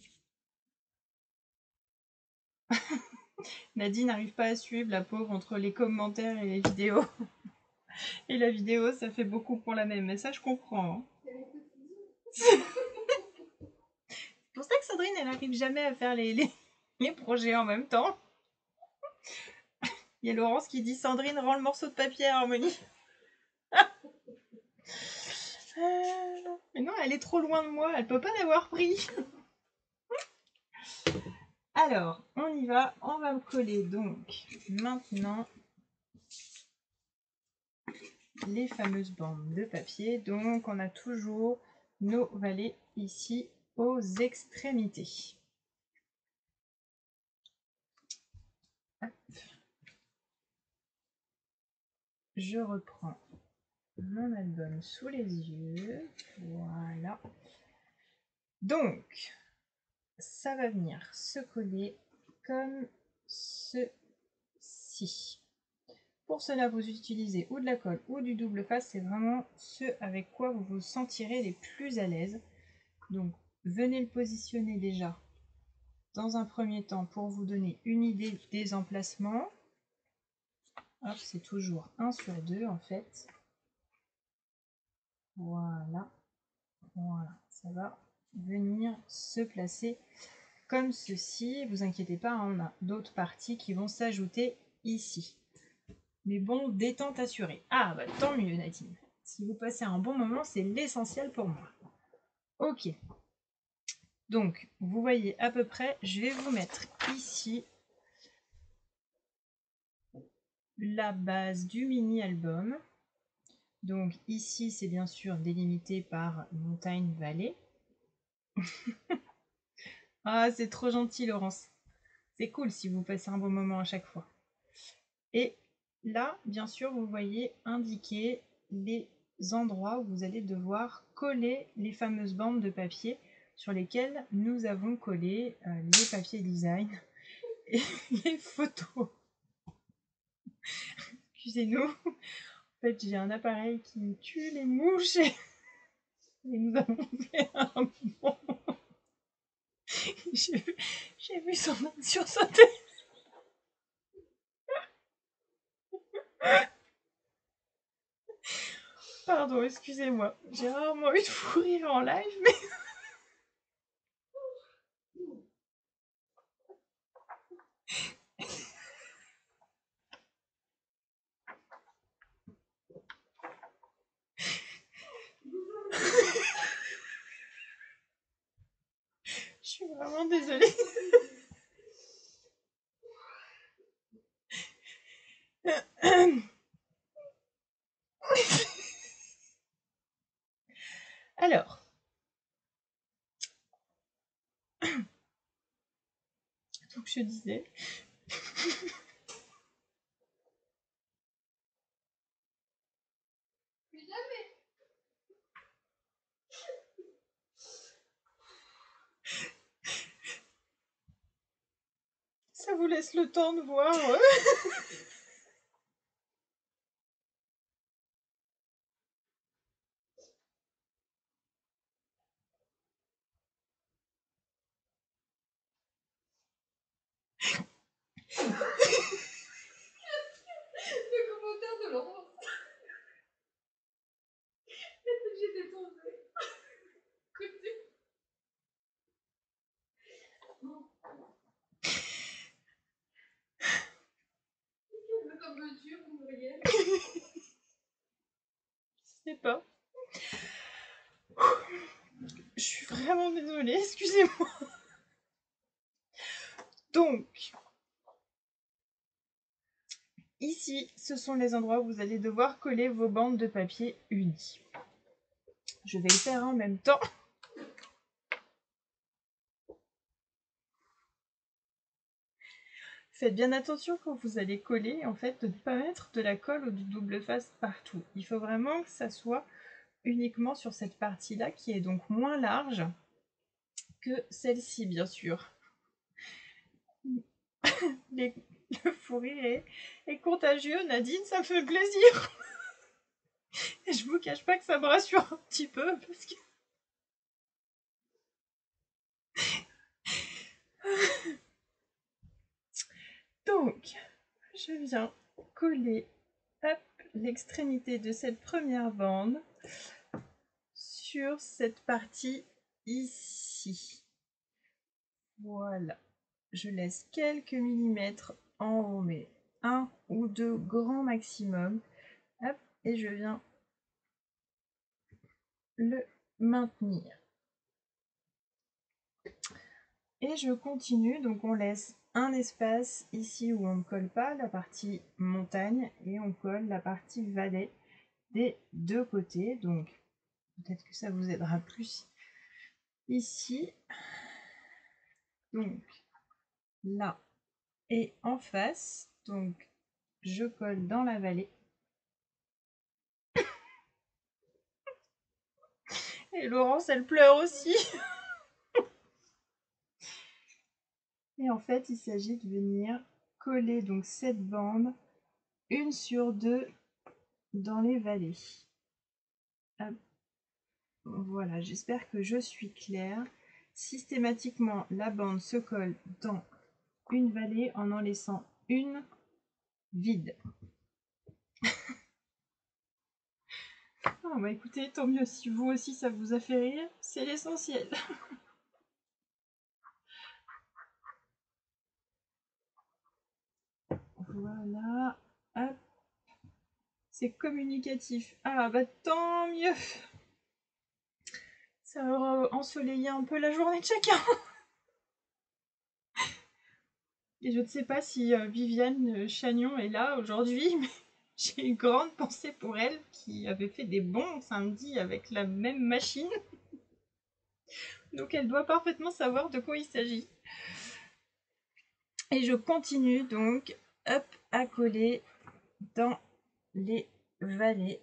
Nadine n'arrive pas à suivre, la pauvre, entre les commentaires et les vidéos. Et la vidéo, ça fait beaucoup pour la même. Mais ça, je comprends. Hein. C'est pour ça que Sandrine, elle n'arrive jamais à faire les, les, les projets en même temps. Il y a Laurence qui dit Sandrine, rends le morceau de papier à Harmonie. euh, mais non, elle est trop loin de moi, elle peut pas l'avoir pris. Alors, on y va, on va me coller donc maintenant les fameuses bandes de papier. Donc, on a toujours nos valets ici aux extrémités. Hop. Je reprends mon album sous les yeux. Voilà. Donc, ça va venir se coller comme ceci. Pour cela, vous utilisez ou de la colle ou du double face. C'est vraiment ce avec quoi vous vous sentirez les plus à l'aise. Donc, venez le positionner déjà dans un premier temps pour vous donner une idée des emplacements. Hop, c'est toujours un sur deux en fait. Voilà. Voilà, ça va venir se placer comme ceci. Vous inquiétez pas, on a d'autres parties qui vont s'ajouter ici. Mais bon, détente assurée. Ah bah tant mieux Nadine. Si vous passez un bon moment, c'est l'essentiel pour moi. Ok. Donc, vous voyez à peu près, je vais vous mettre ici la base du mini-album. Donc ici, c'est bien sûr délimité par montagne-vallée. Ah, c'est trop gentil Laurence. C'est cool si vous passez un bon moment à chaque fois. Et là, bien sûr, vous voyez indiquer les endroits où vous allez devoir coller les fameuses bandes de papier sur lesquelles nous avons collé euh, les papiers design et les photos. Excusez-nous. En fait, j'ai un appareil qui tue les mouches et, et nous avons fait un bon. J'ai vu son âme sursauter. Pardon, excusez-moi. J'ai rarement eu de fou rire en live, mais... Je suis vraiment désolée. Alors, donc je disais... Ça vous laisse le temps de voir... Euh... Le commentaire de Laurence. J'étais tombée. Comme mesure, Muriel. Je sais pas. Je suis vraiment désolée, excusez-moi. Donc, ici, ce sont les endroits où vous allez devoir coller vos bandes de papier unies. Je vais le faire en même temps. Faites bien attention quand vous allez coller, en fait, de ne pas mettre de la colle ou du double face partout. Il faut vraiment que ça soit uniquement sur cette partie-là, qui est donc moins large que celle-ci, bien sûr. Les... Le fou rire est... est contagieux, Nadine, ça me fait plaisir. Et je vous cache pas que ça me rassure un petit peu, parce que... Donc, je viens coller l'extrémité de cette première bande sur cette partie ici. Voilà. Je laisse quelques millimètres en haut, mais un ou deux grands maximum. Hop, et je viens le maintenir. Et je continue, donc on laisse un espace ici où on ne colle pas la partie montagne et on colle la partie vallée des deux côtés. Donc peut-être que ça vous aidera plus ici. Donc là et en face, donc je colle dans la vallée. Et Laurence, elle pleure aussi. Et en fait, il s'agit de venir coller donc cette bande une sur deux dans les vallées. Hop. Voilà, j'espère que je suis claire. Systématiquement, la bande se colle dans une vallée en en laissant une vide. Ah bah écoutez, tant mieux si vous aussi ça vous a fait rire, c'est l'essentiel. Voilà, hop. C'est communicatif. Ah bah tant mieux. Ça aura ensoleillé un peu la journée de chacun. Et je ne sais pas si euh, Viviane Chagnon est là aujourd'hui, mais j'ai une grande pensée pour elle qui avait fait des bons samedi avec la même machine. Donc elle doit parfaitement savoir de quoi il s'agit. Et je continue donc, hop, à coller dans les vallées.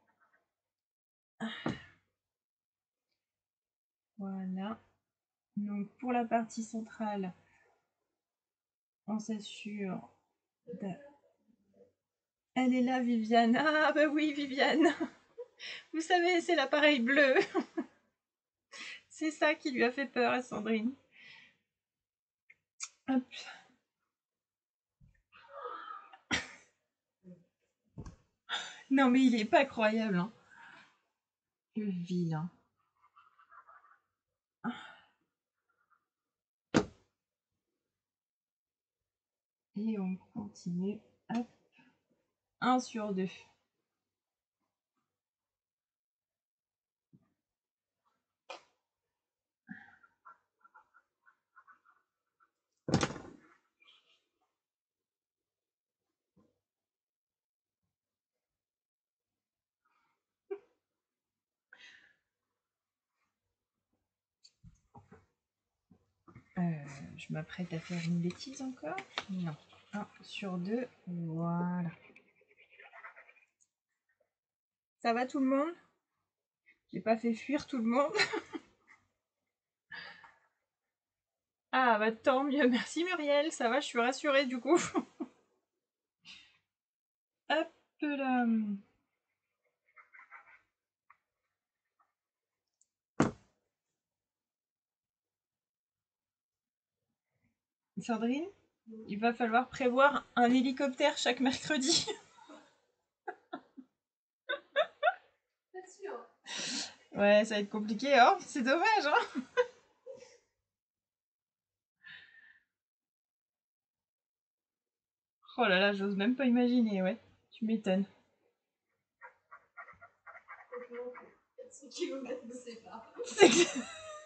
Voilà. Donc pour la partie centrale, on s'assure de... Elle est là, Viviane. Ah bah oui, Viviane. Vous savez, c'est l'appareil bleu. C'est ça qui lui a fait peur à Sandrine. Hop. Non mais il est pas croyable, hein. Le vilain. Et on continue. Hop. un sur deux. Euh, je m'apprête à faire une bêtise encore. Non. un sur deux. Voilà. Ça va tout le monde? J'ai pas fait fuir tout le monde. Ah bah tant mieux. Merci Muriel. Ça va, je suis rassurée du coup. Hop là. Sandrine, il va falloir prévoir un hélicoptère chaque mercredi. Ouais, ça va être compliqué, hein. C'est dommage, hein. Oh là là, j'ose même pas imaginer, ouais. Tu m'étonnes. quatre kilomètres nous séparent. C'est que...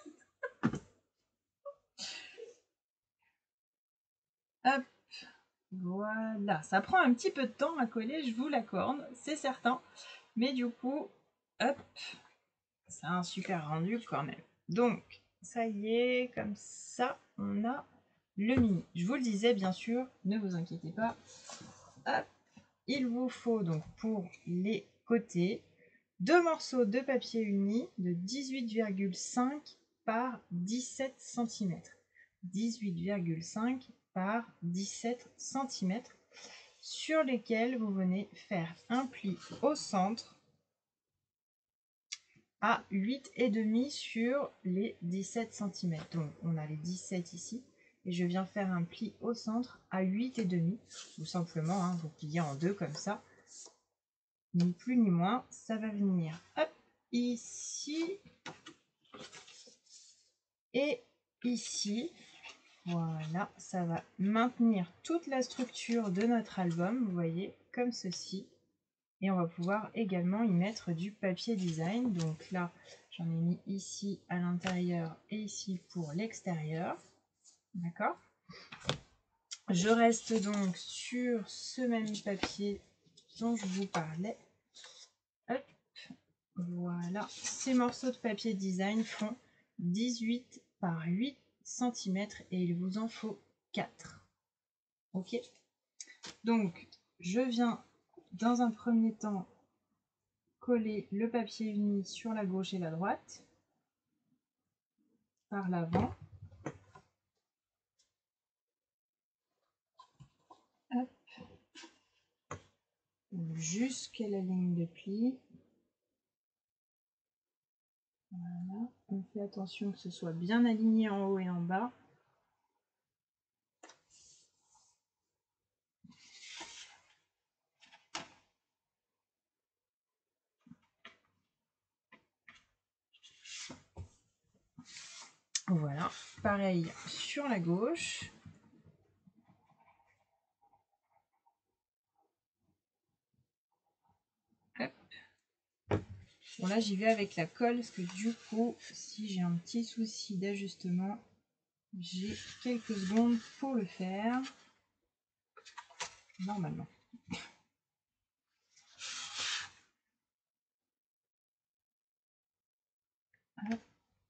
Hop. Voilà. Ça prend un petit peu de temps à coller, je vous l'accorde, c'est certain. Mais du coup, hop. Ça a un super rendu quand même. Donc, ça y est, comme ça, on a le mini. Je vous le disais, bien sûr, ne vous inquiétez pas. Hop. Il vous faut donc pour les côtés deux morceaux de papier uni de dix-huit virgule cinq par dix-sept centimètres. dix-huit virgule cinq par dix-sept centimètres sur lesquels vous venez faire un pli au centre à huit virgule cinq sur les dix-sept centimètres. Donc on a les dix-sept ici et je viens faire un pli au centre à huit virgule cinq ou simplement hein, vous pliez en deux comme ça. Ni plus ni moins, ça va venir hop, ici et ici. Voilà, ça va maintenir toute la structure de notre album, vous voyez, comme ceci. Et on va pouvoir également y mettre du papier design. Donc là, j'en ai mis ici à l'intérieur et ici pour l'extérieur. D'accord? Je reste donc sur ce même papier dont je vous parlais. Hop, voilà. Ces morceaux de papier design font dix-huit par huit centimètres et il vous en faut quatre. Ok? Donc, je viens dans un premier temps coller le papier uni sur la gauche et la droite par l'avant. Jusqu'à la ligne de pli. Voilà. On fait attention que ce soit bien aligné en haut et en bas. Voilà, pareil sur la gauche. Hop. Bon là j'y vais avec la colle parce que du coup si j'ai un petit souci d'ajustement, j'ai quelques secondes pour le faire. Normalement. Hop.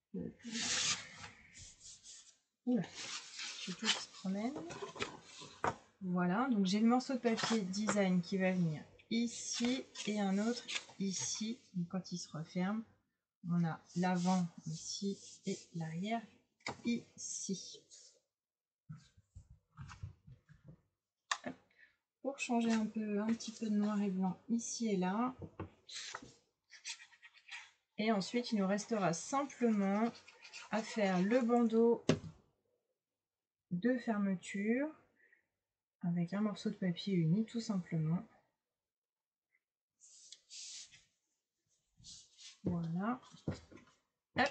Oula, j'ai tout qui se promène. Voilà, donc j'ai le morceau de papier design qui va venir ici et un autre ici. Donc quand il se referme, on a l'avant ici et l'arrière ici. Hop. Pour changer un peu, un petit peu de noir et blanc ici et là. Et ensuite, il nous restera simplement à faire le bandeau de fermeture avec un morceau de papier uni tout simplement. Voilà. Hop.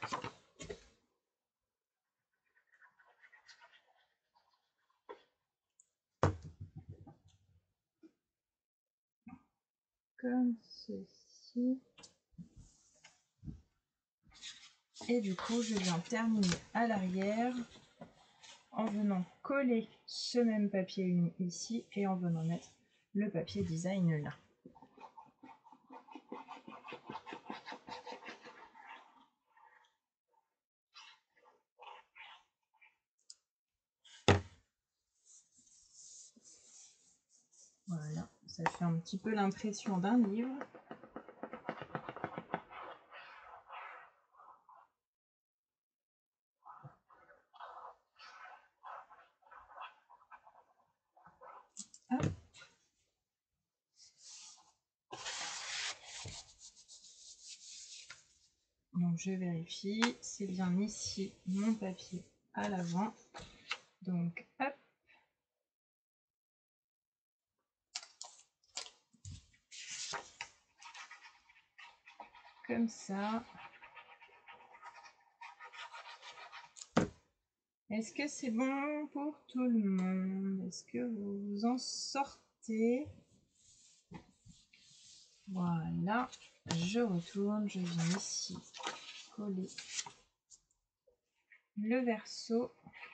Comme ceci. Et du coup, je viens terminer à l'arrière en venant coller ce même papier uni ici et en venant mettre le papier design là. Voilà, ça fait un petit peu l'impression d'un livre. Hop. Donc je vérifie, c'est bien ici mon papier à l'avant. Donc hop. Comme ça. Est-ce que c'est bon pour tout le monde? Est-ce que vous vous en sortez? Voilà, je retourne, je viens ici coller le verso.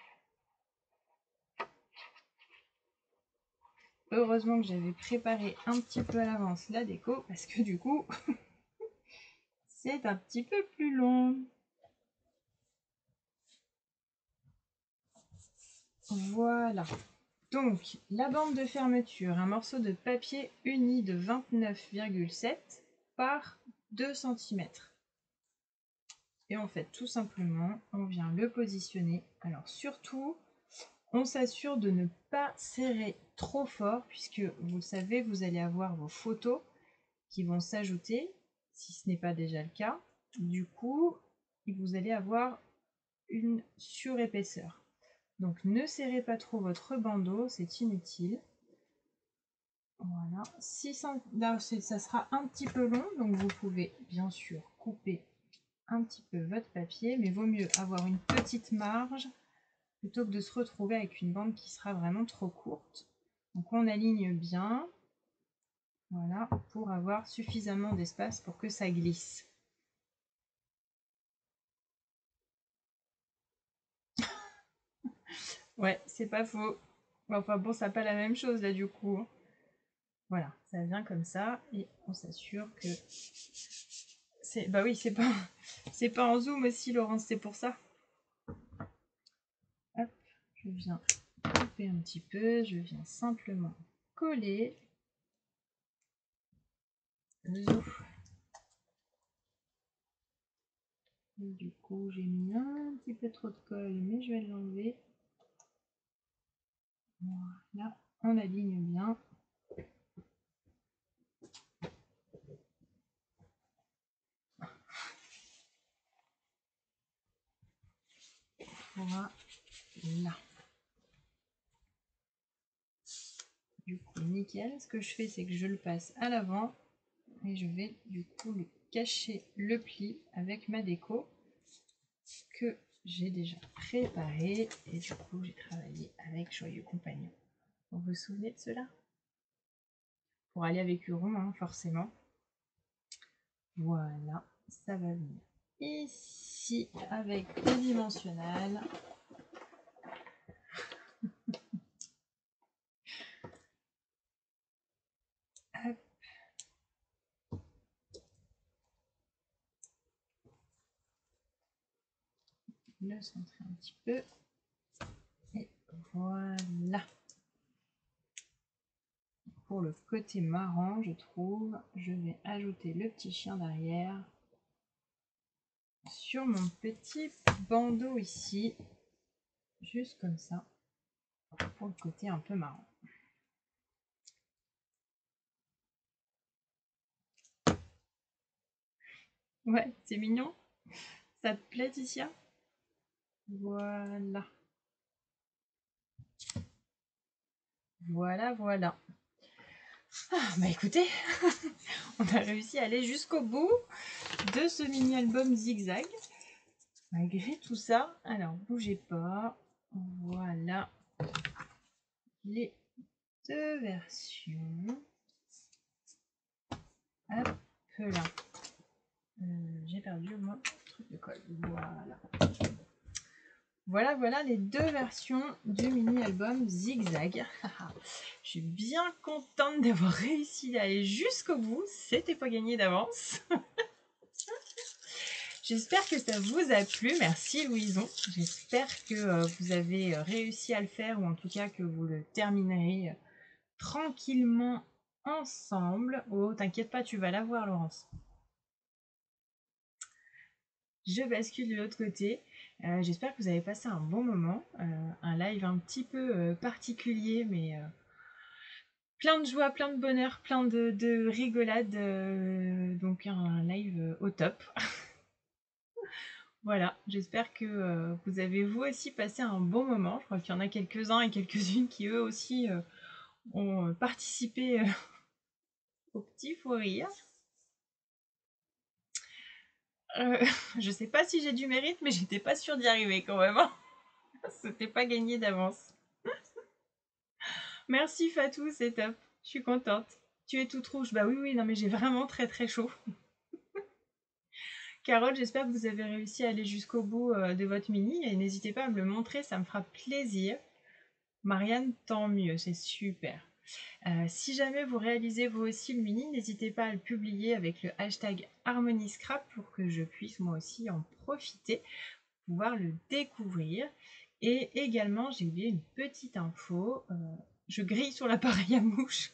Heureusement que j'avais préparé un petit peu à l'avance la déco parce que du coup, c'est un petit peu plus long. Voilà. Donc, la bande de fermeture, un morceau de papier uni de vingt-neuf virgule sept par deux centimètres. Et en fait, tout simplement, on vient le positionner. Alors surtout, on s'assure de ne pas serrer trop fort, puisque vous le savez, vous allez avoir vos photos qui vont s'ajouter, si ce n'est pas déjà le cas. Du coup, vous allez avoir une surépaisseur. Donc ne serrez pas trop votre bandeau, c'est inutile. Voilà, six cents, là, ça sera un petit peu long, donc vous pouvez bien sûr couper un petit peu votre papier, mais vaut mieux avoir une petite marge plutôt que de se retrouver avec une bande qui sera vraiment trop courte. Donc on aligne bien, voilà, pour avoir suffisamment d'espace pour que ça glisse. Ouais, c'est pas faux. Enfin bon, ça n'a pas la même chose là du coup. Voilà, ça vient comme ça et on s'assure que c'est. Bah oui, c'est pas c'est pas en zoom aussi, Laurence, c'est pour ça. Hop, je viens couper un petit peu, je viens simplement coller. Zou. Et du coup, j'ai mis un petit peu trop de colle, mais je vais l'enlever. Voilà, on aligne bien. Voilà. Du coup, nickel. Ce que je fais, c'est que je le passe à l'avant et je vais du coup lui cacher le pli avec ma déco que j'ai déjà préparée. Et du coup, j'ai travaillé avec Joyeux Compagnon. Vous vous souvenez de cela? Pour aller avec Huron, hein, forcément. Voilà, ça va venir ici avec le dimensionnel. Hop. Le centrer un petit peu. Et voilà. Pour le côté marrant, je trouve, je vais ajouter le petit chien derrière sur mon petit bandeau ici, juste comme ça, pour le côté un peu marrant. Ouais, c'est mignon. Ça te plaît, Ticia? Voilà. Voilà, voilà. Ah, bah écoutez, on a réussi à aller jusqu'au bout de ce mini-album zigzag. Malgré tout ça, alors bougez pas. Voilà les deux versions. Hop là. Euh, J'ai perdu mon truc de colle. Voilà. Voilà, voilà les deux versions du mini-album Zigzag. Je suis bien contente d'avoir réussi à aller jusqu'au bout. C'était pas gagné d'avance. J'espère que ça vous a plu. Merci Louison. J'espère que euh, vous avez réussi à le faire ou en tout cas que vous le terminerez tranquillement ensemble. Oh, t'inquiète pas, tu vas la voir, Laurence. Je bascule de l'autre côté. Euh, J'espère que vous avez passé un bon moment. Euh, un live un petit peu euh, particulier, mais euh, plein de joie, plein de bonheur, plein de, de rigolade. Euh, donc un live au top. Voilà, j'espère que euh, vous avez vous aussi passé un bon moment. Je crois qu'il y en a quelques-uns et quelques-unes qui eux aussi euh, ont participé euh, au petit fou rire. Euh, je sais pas si j'ai du mérite, mais j'étais pas sûre d'y arriver quand même. Hein. C'était pas gagné d'avance. Merci Fatou, c'est top. Je suis contente. Tu es toute rouge. Bah oui, oui, non mais j'ai vraiment très très chaud. Carole, j'espère que vous avez réussi à aller jusqu'au bout euh, de votre mini et n'hésitez pas à me le montrer, ça me fera plaisir. Marianne, tant mieux, c'est super. Euh, si jamais vous réalisez vous aussi le mini, n'hésitez pas à le publier avec le hashtag HarmonyScrap pour que je puisse moi aussi en profiter, pouvoir le découvrir. Et également, j'ai oublié une petite info, euh, je grille sur l'appareil à mouche.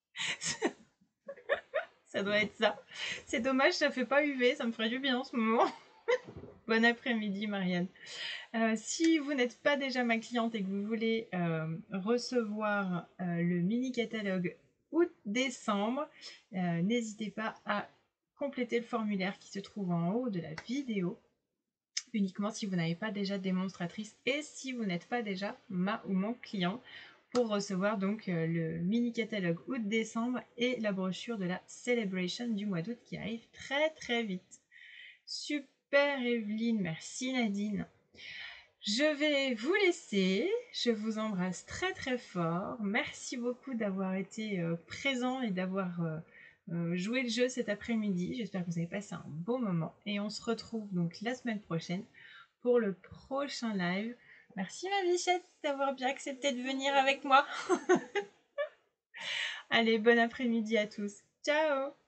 Ça doit être ça. C'est dommage, ça fait pas U V, ça me ferait du bien en ce moment. Bon après-midi, Marianne. Euh, si vous n'êtes pas déjà ma cliente et que vous voulez euh, recevoir euh, le mini catalogue août-décembre, euh, n'hésitez pas à compléter le formulaire qui se trouve en haut de la vidéo, uniquement si vous n'avez pas déjà de démonstratrice et si vous n'êtes pas déjà ma ou mon client, pour recevoir donc euh, le mini catalogue août-décembre et la brochure de la Celebration du mois d'août qui arrive très très vite. Super Evelyne, merci Nadine. Je vais vous laisser. Je vous embrasse très très fort. Merci beaucoup d'avoir été euh, présent et d'avoir euh, euh, joué le jeu cet après-midi. J'espère que vous avez passé un bon moment. Et on se retrouve donc la semaine prochaine pour le prochain live. Merci ma bichette d'avoir bien accepté de venir avec moi. Allez, bon après-midi à tous. Ciao!